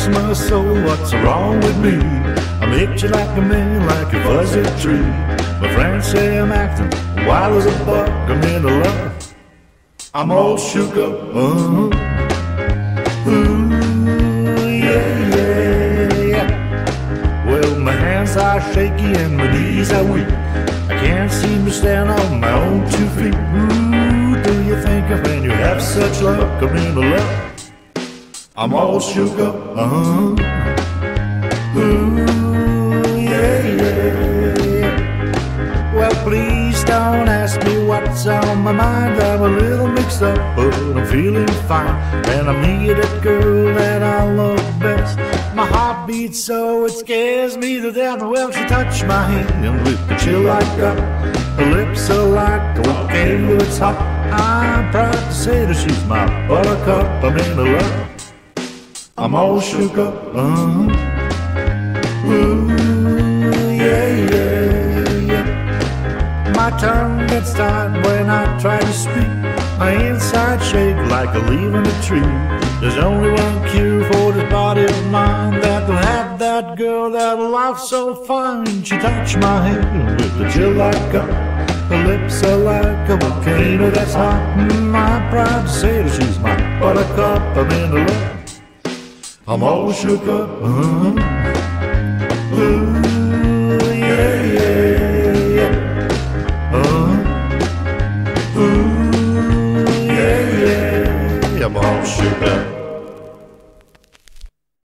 bless my soul, what's wrong with me? I'm itchy like a man, like a fuzzy tree. My friends say I'm acting wild as a buck. I'm in love, I'm all shook up. Ooh, yeah, yeah, yeah. Well, my hands are shaky and my knees are weak. I can't seem to stand on my own 2 feet. Ooh, do you think of when you have such luck? I'm in love, I'm all shook up. Ooh, yeah, yeah, yeah. Well, please don't ask me what's on my mind. I'm a little mixed up, but I'm feeling fine. And I meet a girl that I love best. My heart beats so it scares me to death. Well, she touched my hand with the chill I got. Her lips are like a volcano, it's hot. I'm proud to say that she's my buttercup. I'm in love, I'm all shook up. Ooh, yeah, yeah, yeah. My tongue gets tied when I try to speak. My inside shake like a leaf in a tree. There's only one cure for this body of mine, that will have that girl that laughs so fine. She touched my hand with the chill I got. Her lips are like a volcano that's hot. I'm proud to say that she's my buttercup. I'm in love, I'm all shook up.